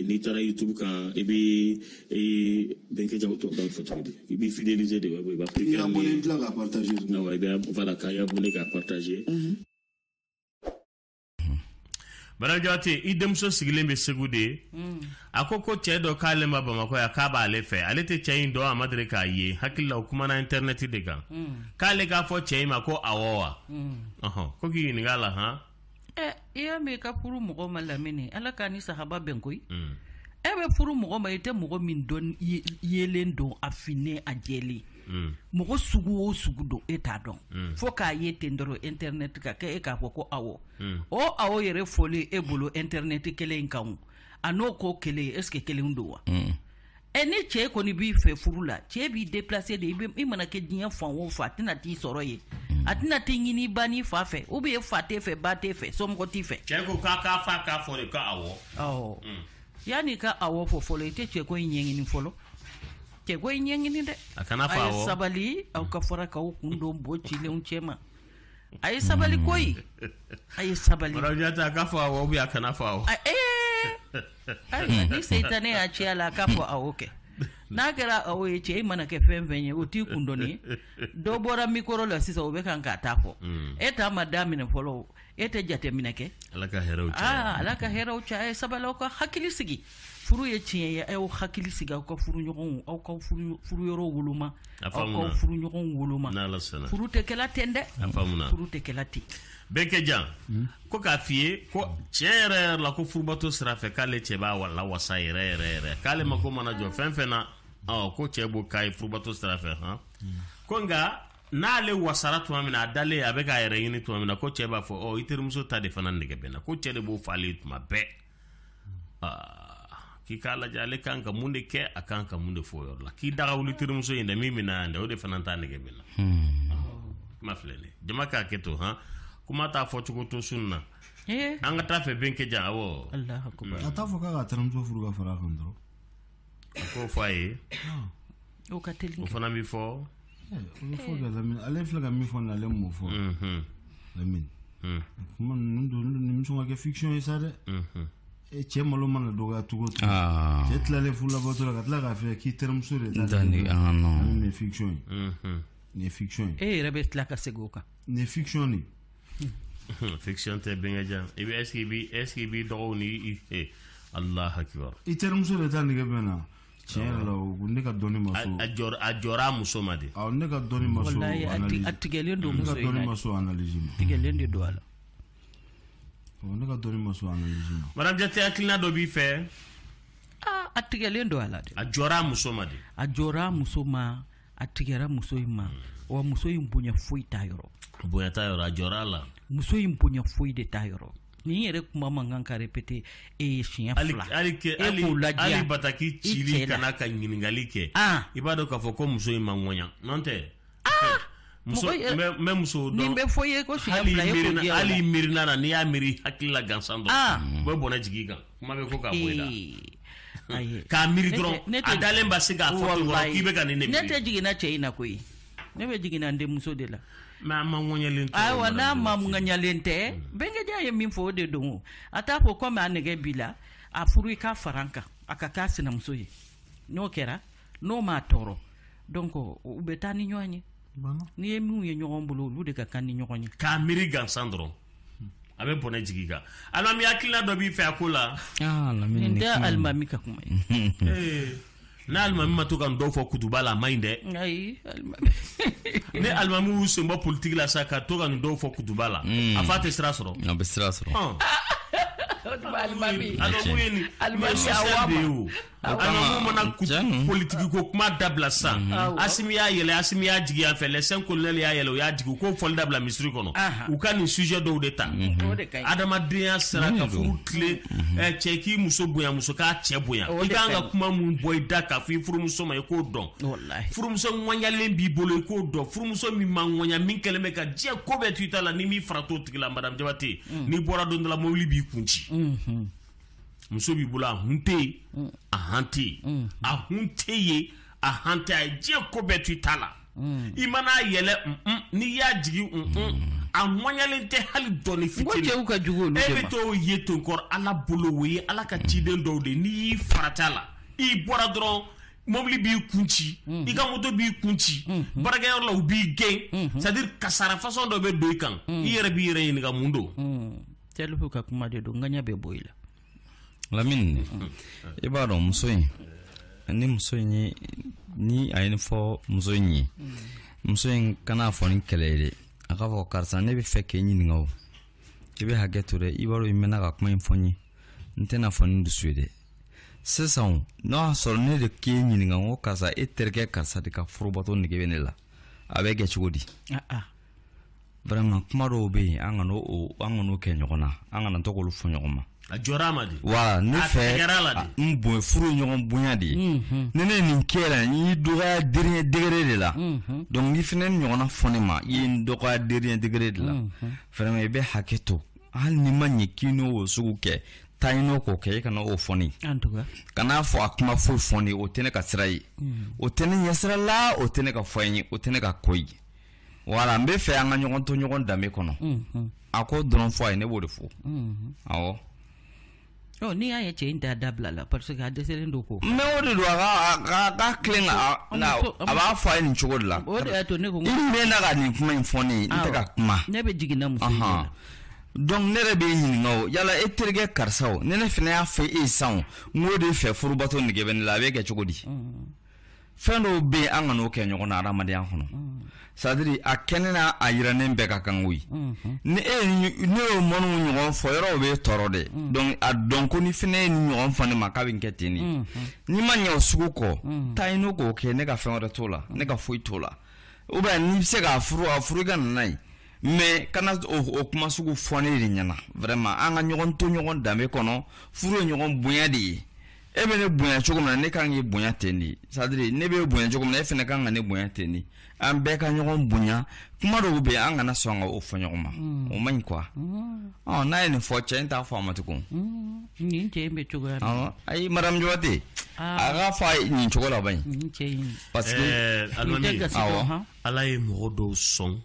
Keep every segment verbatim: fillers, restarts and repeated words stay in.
ni tara YouTube kan et bi et ben que jaw to ba photo di et bi fidéliser de ba il y a abonné là à partager non ouais ben voilà ka ya abonné ka partager Barajati idem so sigile be segude akoko chedo kale mabama ko ya kaba ale fe ale te chain do amadre ka ye hakilla kuma na internet de kan kale ga fo chain ma ko awowa aha ko gi ni gala ha eh iya me ka furu mo malamini ala kani sahaba benkoy e be furu mo ma ite mo min don yelen don afine ajeli mo sugu o sugu do eta don fo ka yete ndoro internet ka ke e ka fo ko awo o awo yere foli e bolo internet kele nkan ano ko kele est ce que kele ndo wa e ni che ko ni bi fe furu la che bi déplacer de i mana ke dian fon wo fa tina ti soro ye atina ti ngini bani fa fe ou bi fa te fe ba te fe som ko ti fe che ko ka ka fa ka fo le ka awo oh yani ka awo fo folo te che ko nyengi ni folo ke go nyengi ni de akana fa awo ay sabali au ka fora ka kundo bo ci le un chema ay sabali koy ay sabali Barajata ka fa awo bi akana fa awo eh ay ni seitane a ci ala ka fo awo ke na gara awo ye ce mana ke femvenye o ti kundo ni do bora mikoro la sisa o be kan ka tapo eta madame ne folo ete jate minake alaka hero cha ah alaka hero cha ay sabala ko hakili sigi furu ye tiɲɛ ye aw hakili sigi aw ka furu ɲɔgɔn aw ka furu yɔrɔ woloma aw ka furu ɲɔgɔn woloma furu tɛ kɛla ten dɛ furu tɛ kɛla ten bɛɛ kɛ jan ko k'a f'i ye ko tiɲɛ yɛrɛ yɛrɛ la ko furubato sira fɛ k'ale cɛ b'a wala wasa yɛrɛ yɛrɛ yɛrɛ k'ale ma ko mana jɔ fɛn fɛn na ɔ ko cɛ b'o k'a ye furubato sira fɛ han ko nka n'ale wasara tuma min na a dalen a bɛ k'a yɛrɛ ɲini tuma min na ko cɛ b'a fɔ ɔ i terimuso ta de fana nɛgɛ bɛ na ko cɛ de b'o falen tuma bɛɛ k'i k'a lajɛ ale kan ka mun de kɛ a kan ka mun de fɔ yɔrɔ la k'i daga wuli terimuso in dɛ min bɛ na yan dɛ o de fana t'a nɛgɛ bɛ na kuma filɛ nin jama k'a kɛ to han kuma t'a fɔ cogo to sun na an ka taa fɛ bɛnkɛ jan awɔ a t'a fɔ k'a ka terimuso furu ka fara a kan dɔrɔn a k'o fɔ a ye o ka teli o fana bɛ fɔ o bɛ fɔ kɛ Lamini ale filɛ ka min fɔ nin ale m'o fɔ Lamini kuma ninnu don nimisa ka kɛ fiction ye sa dɛ e cɛ malo mana dɔgɔya cogo o cogo cɛ tilalen furulabato la ka tila k'a fɛ k'i terimuso de ta nin ye fiction ye nin ye fiction ye e yɛrɛ bɛ tila ka segin o kan nin ye fiction de fiction tɛ bɛnkɛ jan i bɛ est ce que i b'i est ce que i b'i dɔgɔw ni i Allahu Akbar i terimuso de ta nɛgɛ bɛ na tiɲɛ yɛrɛ la o ne ka dɔnni ma so a jɔra a jɔra a muso ma de awɔ ne ka dɔnni ma so analyse a tigɛlen don muso ne ka dɔnni ma so analyse ma tigɛlen de don a la ne ka dɔnni ma so analyse ma Madame Jate hakilina dɔ b'i fɛ ah a tigɛlen don a la de a jɔra a muso ma de a jɔra a muso ma a tigɛra muso in ma wa muso in bonya foyi t'a yɔrɔ bonya t'a yɔrɔ a jɔra a la muso in bonya foyi de t'a yɔrɔ nin yɛrɛ kuma man kan ka répéter e siɲɛ fila hali bataki cili kana ka ɲininkali kɛ i b'a dɔn k'a fɔ ko muso in ma ŋɔɲa n'o tɛ muso n bɛ muso dɔn nin bɛ fɔ ye ko siɲɛ fila ye ko diya hali miirina na n'i y'a miiri hakili la gansan dɔn u bɛ bɔnɛ jigin kan kuma bɛ ko k'a bɔ i la k'a miiri dɔrɔn a dalen ba se k'a fɔ dɔrɔn k'i bɛ ka nin de miiri ne tɛ jiginna cɛ in na koyi ne bɛ jiginna n denmuso de la mais a ma ŋɔɲɛlen tɛ ayiwa n'a ma ŋɔɲɛlen tɛ bɛnkɛjan ye min fɔ o de don o a t'a fɔ komi a nɛgɛ b'i la a furu i ka fara n kan a ka k'a sinamuso ye n'o kɛra n'o m'a tɔɔrɔ donc u bɛ taa ni ɲɔgɔn ye n'i ye minnu ye ɲɔgɔn bolo olu de ka kan ni ɲɔgɔn ye k'a miiri gansan dɔrɔn a bɛ bɔnɛ jigi kan alimami hakilina dɔ b'i fɛ a ko la nin tɛ alimami ka kuma ye n'a alimami ma to ka dɔw fɔ kutuba la a ma ɲi dɛ ayi alimami ne alimami y'u sen bɔ politiki la sa ka to ka nin dɔw fɔ kutuba la a fa tɛ sira sɔrɔ a bɛ sira sɔrɔ alimami alamu ye nin alimami de ye o alamu mana politiki ko kuma dabila sisan Asimi y'a yɛlɛ Asimi y'a jigi yan fɛ lɛsɛn kolonɛli y'a yɛlɛ o y'a jigi k'o fɔli dabila misiri kɔnɔ u ka nin sujet dɔw de ta adamadenya sera ka furu tile cɛ k'i muso bonya muso k'a cɛ bonya i kan ka kuma mun bɔ i da k'a fɔ i furumuso ma i k'o dɔn furumuso ŋɔɲalen b'i bolo i k'o dɔn furumuso min ma ŋɔɲa min kɛlen bɛ ka diɲɛ ko bɛɛ to i ta la ni m'i fara t'o tigi la Madame Jabate n'i bɔra don dɔ la mobili b'i kunci muso b'i bolo a hun tɛ yen a han tɛ yen a hun tɛ yen a han tɛ a ye diɲɛ ko bɛɛ to i ta la i mana yɛlɛ n'i y'a jigi a moɲalen tɛ hali dɔɔni fitini cɛw ka jugu olu de e ma bɛ t'o ye ton kɔrɔ ala bolo o ye ala ka ciden dɔw de n'i y'i farata la i bɔra dɔrɔn mobili b'i kunci i ka moto b'i kunci baarakɛyɔrɔ la u b'i gɛn c'est à dire kasara façon dɔ bɛ don i kan i yɛrɛ b'i yɛrɛ ɲininka mun don tɛlifu ka kuma de don ŋaɲa bɛ bɔ i la Lamine i b'a dɔn muso in ni muso in ye ni a ye nin fɔ muso in ye muso in kana fɔ ni kɛlɛ ye dɛ a k'a fɔ karisa ne bɛ fɛ k'e ɲininka o i bɛ hakɛ to dɛ i b'a dɔn i mɛnna ka kuma in fɔ n ye n tɛna fɔ ni dusu ye dɛ sisan n'o y'a sɔrɔ ne de k'e ɲininka n ko karisa e terikɛ karisa de ka furubato nege bɛ ne la a bɛ kɛ cogo di vraiment kuma dɔw bɛ yen an kana o an kana o kɛ ɲɔgɔn na an kana to k'olu fɔ ɲɔgɔn ma a jɔra ma de wa ne fɛ n bonya furu ɲɔgɔn bonya de ye ni ne ye nin kɛ la n y'i dɔgɔya dernier degré de la donc ni fɛnɛ ni ɲɔgɔnna fɔ ne ma i ye n dɔgɔya dernier degré de la vraiment i bɛ hakɛ to hali ni ma ɲɛ k'i n'o sugu kɛ taa i n'o k'o kɛ i kana o fɔ ne kana fɔ a kuma foyi fɔ ne o tɛ ne ka sira ye o tɛ ne ɲɛsira la o tɛ ne ka fɔ n ye o tɛ ne ka ko ye voilà n bɛ fɛ an ka ɲɔgɔn to ɲɔgɔn danbe kɔnɔ a ko dɔrɔn fɔ a ye ne b'o de fɔ awɔ oh ni y'a ye cɛ in t'a dabila la parce que a dɛsɛlen don ko mais o de don a ka a ka tilen a b'a fɔ a ye nin cogo de la o de y'a to ne ko i mɛnna ka nin kuma in fɔ ne ye n tɛ ka kuma ne bɛ jiginna muso in na donc ne yɛrɛ bɛ ɲininka o yala e terikɛ karisa o ni ne fana y'a fɔ e ye sisan o n k'o de fɛ furubato nege bɛ ne la a bɛ kɛ cogo di fɛn dɔw bɛ yen an ka n'o kɛ ɲɔgɔn na adamadenya kɔnɔ c'est à dire a kɛnɛ n'a a yirannen bɛɛ ka kan koyi ni e ne y'o mɔniw ɲɔgɔn fɔ yɔrɔ bɛ tɔɔrɔ de donc a dɔn ko ni fɛnɛ ye nin ɲɔgɔn fɔ ne ma k'a bɛ kɛ ten de n'i ma ɲɛ o sugu kɔ taa yen n'o k'o kɛ ne ka fɛn wɛrɛ t'o la ne ka foyi t'o la ou bien n'i bɛ se k'a furu a furu i ka nana ye mais kana o kuma sugu fɔ ne de ɲɛna vraiment an ka ɲɔgɔn to ɲɔgɔn danbe kɔnɔ furu ye ɲɔgɔn bonya de ye e bɛ ne bonya cogo min na ne kan k'i bonya ten de c'est à dire ne bɛ bonya cogo min na e fana kan ka ne bonya ten de an bɛɛ ka ɲɔgɔn bonya kuma dɔw bɛ yen an kana sɔn ka o fɔ ɲɔgɔn ma o man ɲi quoi ɔ n'a ye nin fɔ cɛ in t'a fɔ a ma tugun nin cɛ in bɛ cogoya min ayi madame Jabate a k'a fɔ a ye nin cogo la ban ye parce que awɔ ala ye mɔgɔ dɔw sɔn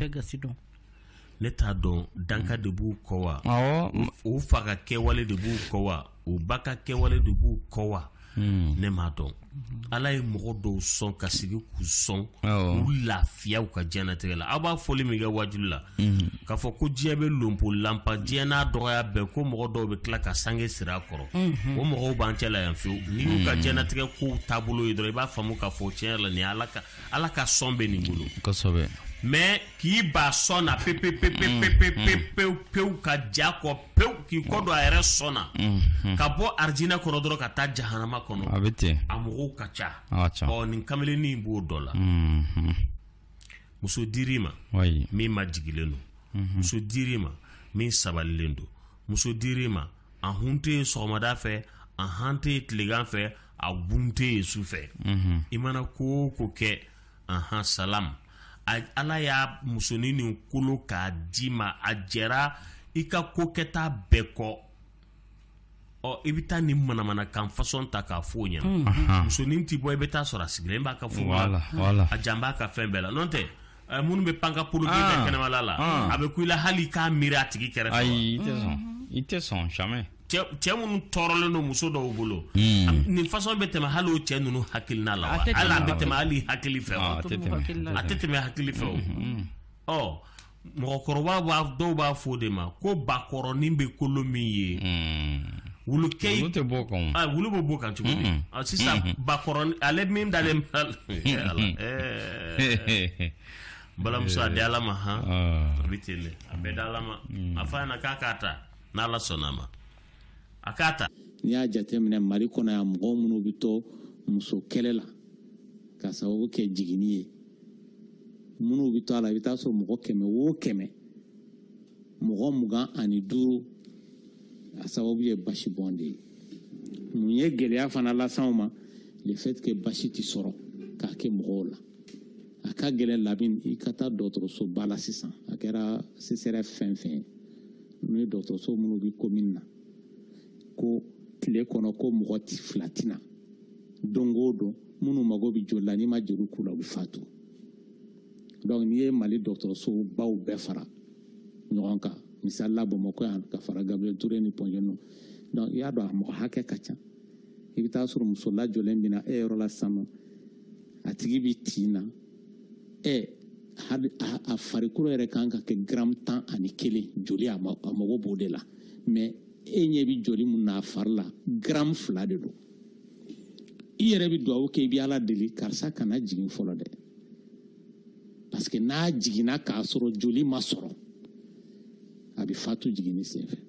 ne t'a dɔn danka de b'u kɔ wa o fa ka kɛwale de b'u kɔ wa o ba ka kɛwale de b'u kɔ wa ne m'a dɔn ala ye mɔgɔ dɔw sɔn ka sigi k'u sɔn u lafiya u ka diɲɛnatigɛ la aw b'a fɔli min kɛ wajulu la k'a fɔ ko diɲɛ bɛ lompo lanpa diɲɛ n'a dɔgɔya bɛɛ ko mɔgɔ dɔw bɛ tila ka sange siri a kɔrɔ o mɔgɔw b'an cɛ la yan fiyewu n'i y'u ka diɲɛnatigɛ kow taabolo ye dɔrɔn i b'a faamu k'a fɔ tiɲɛ yɛrɛ la nin ala ka ala ka sɔn bɛ nin bolo kosɛbɛ mais k'i ba sɔn na pe pe pe pe pe pe pe pewu pewu ka ja kɔ pewu k'i kɔ don a yɛrɛ sɔn na ka bɔ arijinɛ kɔnɔ dɔrɔn ka taa jahanama kɔnɔ a bɛ ten a mɔgɔw ka ca ɔ nin kameleni in b'o dɔ la muso dir'i ma min ma jigilen don muso dir'i ma min sabalilen don muso dir'i ma a hun tɛ ye sɔgɔmada fɛ a han tɛ ye tilegan fɛ a gun tɛ ye su fɛ i mana ko o ko kɛ ahan salam ala y'a musonin nin kolo k'a di ma a jɛra i ka ko kɛta bɛɛ kɔ ɔ i bɛ taa nin manamanakan fasɔn ta k'a fɔ o ɲɛna musonin t'i bɔ i bɛ taa sɔrɔ a sigilen b'a ka furu la a jan b'a ka fɛn bɛɛ la n'o tɛ minnu bɛ pan ka poloki bɛɛ kɛnɛmala la a bɛ ku i la hali i k'a miiri a tigi kɛrɛfɛ ayi i tɛ sɔn i tɛ sɔn jamais cɛ minnu tɔɔrɔlen don muso dɔw bolo nin fasɔn bɛ tɛmɛ hali o cɛ ninnu hakilina la wa hali a bɛ tɛmɛ hali hakili fɛ wa a tɛ tɛmɛ hakili fɛ o ɔ mɔgɔkɔrɔba dɔw b'a fɔ o de ma ko bakɔrɔnin bɛ kolo min ye wulukɛ wulu tɛ bɔ kan ah wulu bɛ bɔ kan cogo di sisan bakɔrɔnin ale min dalen balamuso a di ala ma han a bɛ ten de a bɛ di ala ma a fa ɲɛna k'a k'a ta n'ala sɔnna a ma a k'a ta n'i y'a jateminɛ mali kɔnɔ yan mɔgɔ minnu bɛ to muso kɛlɛ la ka sababu kɛ jiginni ye minnu bɛ to a la i bɛ taa sɔrɔ mɔgɔ kɛmɛ o kɛmɛ mɔgɔ mugan ani duuru a sababu ye basi bɔn de ye mun ye gɛlɛya fana las'anw ma le fait que basi tɛ sɔrɔ k'a kɛ mɔgɔw la a ka gɛlɛn labin i ka taa dɔgɔtɔrɔsoba la sisan a kɛra C S R F fɛn fɛn ye n'o ye dɔgɔtɔrɔso minnu bɛ commune na ko tile kɔnɔ ko mɔgɔ ti fila tina don o don minnu mago bɛ joli la n'i ma joli k'u la u bɛ fatu donc n'i ye mali dɔgɔtɔrɔso baw bɛɛ fara ɲɔgɔn kan misali la Bamakɔ yan ka fara Gabriel Touré ni Pɔnjɔnɔ donc i y'a dɔn a mɔgɔ hakɛ ka ca i bɛ taa sɔrɔ muso lajɔlen bɛ na e yɔrɔ la sisan nɔ a tigi bɛ tin na ɛ hali a farikolo yɛrɛ kan ka kɛ gramme tan ani kelen joli a mago b'o de la mais e ɲɛ bɛ joli mun na a fari la gramme fila de don i yɛrɛ bɛ dugawu kɛ i bɛ Ala deli karisa kana jigin fɔlɔ dɛ parce que n'a jiginna k'a sɔrɔ joli ma sɔrɔ a bɛ fatu jiginni senfɛ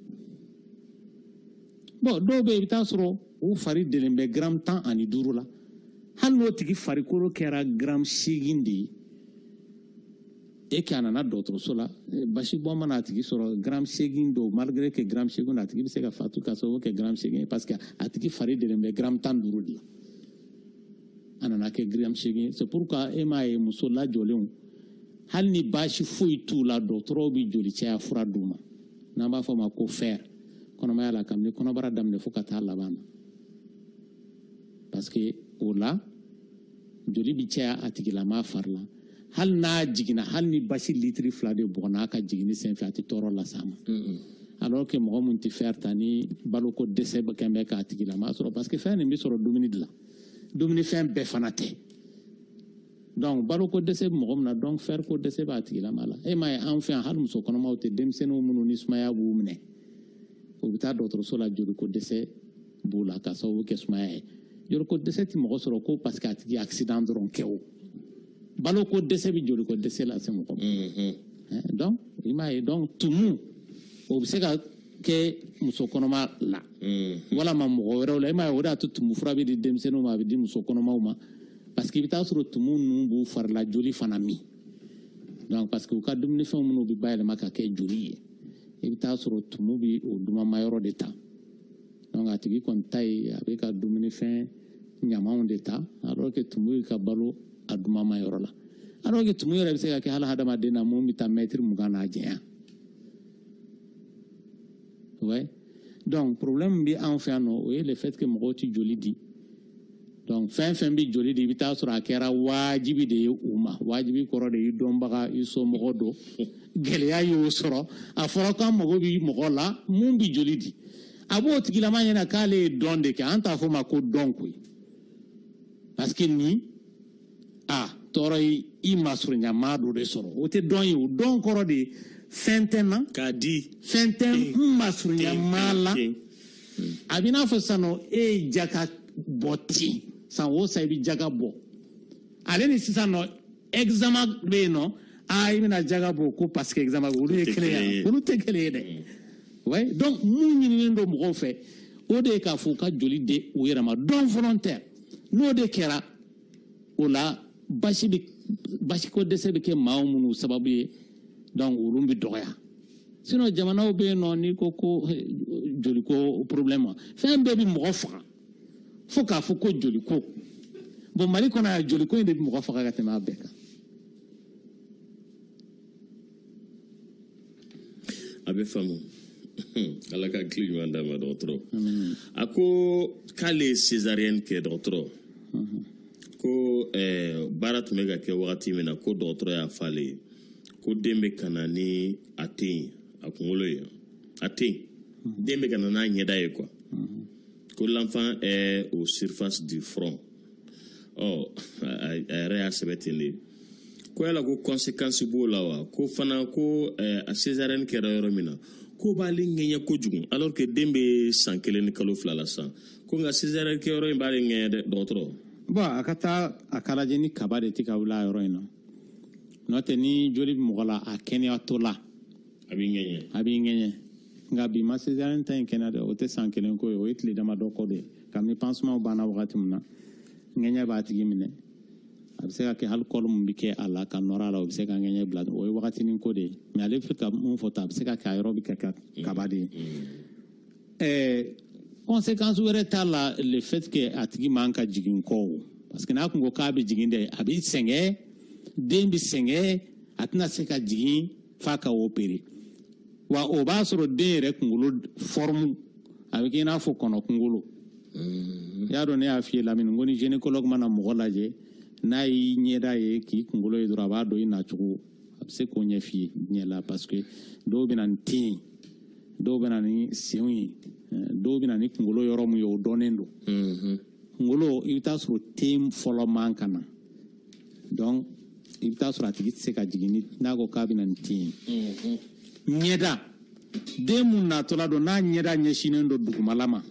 bon dɔw bɛ yen i bɛ taa sɔrɔ o fari delen bɛ gramme tan ani duuru la hali n'o tigi farikolo kɛra gramme seegin de ye e k'a nana dɔgɔtɔrɔso la basi bɔn mana a tigi sɔrɔ gramme seegin do malgré que gramme seegin a tigi bɛ se ka fatu ka sababu kɛ gramme seegin parce que a tigi fari delen bɛ gramme tan duuru de la a nana kɛ gramme seegin c'est pourquoi e m'a ye muso lajɔlenw hali ni baasi foyi t'u la dɔgɔtɔrɔw bɛ joli caya fura d'u ma n'an b'a fɔ o ma ko fer kɔnɔmaya la kabini kɔnɔbara daminɛ fo ka taa laban na parce que o la joli bɛ caya a tigilama fari la hali n'a jiginna hali ni basi litiri fila de bɔgɔ n'a ka jiginni senfɛ a tɛ tɔɔrɔ las'a ma alors que mɔgɔ min tɛ fer ta ni baloko dɛsɛ bɛ kɛ k'a tigilama sɔrɔ parce que fɛn nin bɛ sɔrɔ dumuni de la dumunifɛn bɛɛ fana tɛ donc baloko dɛsɛ bɛ mɔgɔ min na donc fer ko dɛsɛ b'a tigilama la e m'a ye an fɛ yan hali muso kɔnɔmaw tɛ denmisɛnninw minnu ni sumaya b'u minɛ o bɛ taa dɔgɔtɔrɔso la joliko dɛsɛ b'u la ka sababu kɛ sumaya ye joliko dɛsɛ tɛ mɔgɔ sɔrɔ ko parce que a tigi accident dɔrɔn kɛ o baloko dɛsɛ bɛ joliko dɛsɛ lase mɔgɔ ma donc i m'a ye donc tumu o bɛ se ka kɛ muso kɔnɔma la walama mɔgɔ wɛrɛw la i m'a ye o de y'a to tumu fura bɛ di denmisɛnninw ma a bɛ di muso kɔnɔmaw ma parce que i bɛ taa sɔrɔ tumu ninnu b'u fari la joli fana min donc parce que u ka dumunifɛnw minnu bɛ bayɛlɛma ka kɛ joli ye i bɛ taa sɔrɔ tumu bɛ o dumamayɔrɔ de ta donc a tigi kɔni ta ye a bɛ ka dumunifɛn ɲamanw de ta alors que tumu bɛ ka balo a dumamayɔrɔ la alors que tumu yɛrɛ bɛ se ka kɛ hali hadamaden na mun bɛ taa mɛtiri mugan n'a jɛnya ouais donc problème bɛ anw fɛ yan nɔ o ye le fait que mɔgɔw tɛ joli di donc fɛn fɛn bɛ joli di i bɛ taa sɔrɔ a kɛra wajibi de ye u ma wajibi kɔrɔ de ye i dɔnbaga i somɔgɔ don gɛlɛya y'o sɔrɔ a fɔra k'an mago bɛ mɔgɔ la mun bɛ joli di a b'o tigilama ɲɛna k'ale ye dɔn de kɛ an t'a fɔ o ma ko dɔn koyi parce que nin a tɔɔrɔ ye i masurunya maa dɔ de sɔrɔ o tɛ dɔn ye o dɔn kɔrɔ de ye fɛn tɛ n na k'a di fɛn tɛ n masurunya maa la a bɛ i n'a fɔ sisan nɔ e ye jaka bɔ ten san o san i bɛ jaka bɔ ale ni sisan nɔ examen bɛ yen nɔ aa i bɛna jaka bɔ ko parce que examen olu ye kelen ye olu tɛ kelen ye dɛ ouais donc mun ɲininen don mɔgɔw fɛ o de ye k'a fɔ u ka joli di u yɛrɛ ma dɔn volontaire n'o de kɛra o la basi bɛ basiko dɛsɛ bɛ kɛ maa minnu sababu ye donc olu bɛ dɔgɔya sinon jamanaw bɛ yen nɔ n'i ko ko joliko problème ma fɛn bɛɛ bɛ mɔgɔ faga fo k'a fɔ ko joliko bon mali kɔnɔ yan joliko in de bɛ mɔgɔ faga ka tɛmɛ a bɛɛ kan a bɛ faamu ala ka hakili ɲuman d'a ma dɔgɔtɔrɔ a ko k'ale ye césarienne kɛ dɔgɔtɔrɔ ko baara tun bɛ ka kɛ wagati min na ko dɔgɔtɔrɔ y'a fɔ ale ye ko den bɛ ka na ni a tɛ yen a kunkolo ye a tɛ yen den bɛ ka na n'a ɲɛda ye quoi ko l'enfant est au surface du front ɔ a yɛrɛ y'a sɛbɛn ten de ko yala ko conséquence b'o la wa ko fana ko a césarienne kɛra yɔrɔ min na ko b'ale ŋɛɲɛ kojugu alors que den bɛ san kelen ni kalo fila la sisan ko nka césarienne kɛyɔrɔ in b'ale ŋɛɲɛ dɛ dɔgɔtɔrɔ. bon a ka taa a ka lajɛ ni kaba de tɛ ka wuli a yɔrɔ in na n'o tɛ ni joli bɛ mɔgɔ la a kɛnɛyatɔ la a b'i ŋɛɲɛ a b'i ŋɛɲɛ nka bi ma césarienne ta in kɛnɛya dɛ o tɛ san kelen ko ye o ye tile damadɔ kɔ de ye kabini pansemanw banna wagati min na ŋɛɲɛ b'a tigi minɛ a bɛ se ka kɛ hali kɔli min bɛ kɛ a la ka nɔrɔ a la o bɛ se ka ŋɛɲɛ bila o ye wagatinin ko de ye mais ale bɛ ka mun fɔ ta a bɛ se ka kɛ a yɔrɔ bɛ kɛ ka kaba de ye ɛɛ conséquence wɛrɛ t'a la le fait que a tigi man ka jigin kɔ o parce que n'a kun ko k'a bɛ jigin dɛ a bɛ sɛgɛn den bɛ sɛgɛn a tɛna se ka jigin f'a ka opérer wa o b'a sɔrɔ den yɛrɛ kunkolo forme a bɛ kɛ i n'a fɔ kɔnɔ kunkolo i y'a dɔn ne y'a f'i ye Lamini ko ni gynécologue mana mɔgɔ lajɛ n'a y'i ɲɛda ye k'i kunkolo ye dɔrɔn a b'a dɔn i nacogo bɛ se k'o ɲɛf'i ye ɲɛ la parce que dɔw bɛ na ni ten ye dɔw bɛ na ni senw ye dɔw bɛ na ni kunkolo yɔrɔ mun ye o dɔnnen don kunkolo i bɛ taa sɔrɔ ten fɔlɔ man ka na donc i bɛ taa sɔrɔ a tigi tɛ se ka jigin n'a ko k'a bɛ na ni ten ye ɲɛda den mun natɔla don n'a ɲɛda ɲɛsinnen don dugumala ma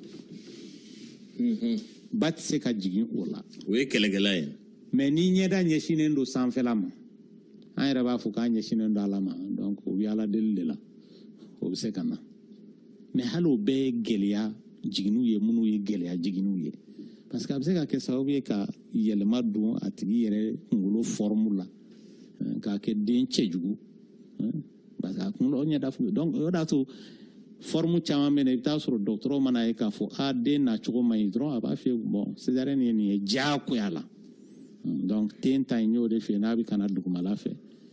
ba tɛ se ka jigin o la o ye kɛlɛkɛla ye mais ni ɲɛda ɲɛsinnen don sanfɛla ma an yɛrɛ b'a fɔ k'a ɲɛsinnen don ala ma donc o bɛ ala deli de la o bɛ se ka na mais hali o bɛɛ ye gɛlɛya jiginniw ye minnu ye gɛlɛya jiginniw ye parce que a bɛ se ka kɛ sababu ye ka yɛlɛma don a tigi yɛrɛ kunkolo forme la k'a kɛ den cɛjugu parce que a kunkolo ɲɛda fo donc o de y'a to forme caman bɛ yen i bɛ taa sɔrɔ dɔgɔtɔrɔ mana ye k'a fɔ a den nacogo man ɲi dɔrɔn a b'a fɔ bon césarienne ye nin ye diyagoya la donc ten ta in y'o de fɛ n'a bɛ kana dugumala fɛ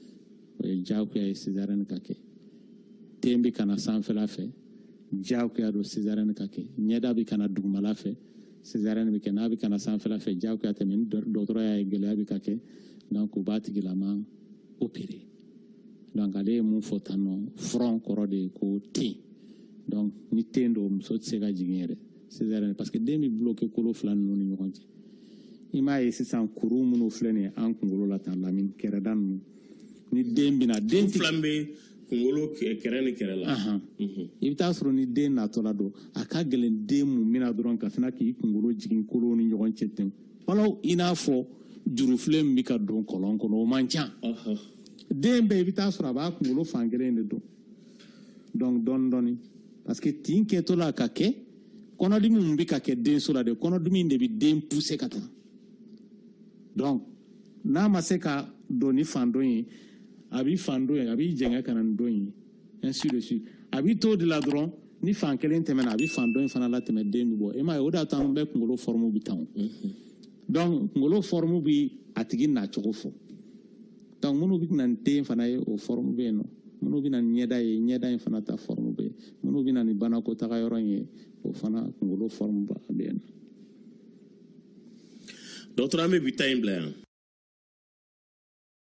o ye diyagoya ye césarienne ka kɛ ten bɛ kana sanfɛla fɛ diyagoya don césarienne ka kɛ ɲɛda bɛ kana dugumala fɛ césarienne bɛ kɛ n'a bɛ kana sanfɛla fɛ diyagoya tɛ mais ni dɔgɔtɔrɔ y'a ye gɛlɛya bɛ ka kɛ donc o b'a tigilama opérer donc ale ye mun fɔ tan nɔ front kɔrɔ de ye ko ten donc ni ten don muso tɛ se ka jigin yɛrɛ césarienne parce que den bɛ bloqué kolo fila ninnu ni ɲɔgɔn cɛ i m'a ye sisan kuru minnu filɛ nin ye an kunkolo la tan lamini kɛrɛda ninnu ni den bɛna den fila bɛ kunkolo kɛrɛ ni kɛrɛ la i bɛ taa sɔrɔ ni den natɔla don a ka gɛlɛn den mun bɛna dɔrɔn ka sina k'i kunkolo jigin kolo ni ɲɔgɔn cɛ ten wala i n'a fɔ jurufilen min bɛ ka don kɔlɔn kɔnɔ o man ca den bɛɛ i bɛ taa sɔrɔ a b'a kunkolo fan kelen de don donc dɔɔni dɔɔni parce que tin kɛtɔ la ka kɛ kɔnɔdimi min bɛ ka kɛ denso la de kɔnɔdimi de bɛ den pousser ka taa donc n'a ma se ka don ni fan dɔ ye a b'i fan dɔ ye a b'i jɛngɛ ka na ni dɔ ye ainsi de suite a b'i to de la dɔrɔn ni fan kelen tɛmɛna a bɛ fan dɔ in fana la tɛmɛ den bɛ bɔ e m'a ye o de y'a to an bɛɛ kunkolo forme bɛ tan donc kunkolo forme bɛ a tigi nacogo fɔ donc minnu bɛ na ni den fana ye o forme bɛ yen nɔ minnu bɛ na ni ɲɛda ye ɲɛda in fana ta forme bɛ yen minnu bɛ na ni banakotaga yɔrɔ in ye o fana kunkolo forme bɛ yen nɔ. Dɔgɔtɔrɔ an bɛ bi ta in bila yan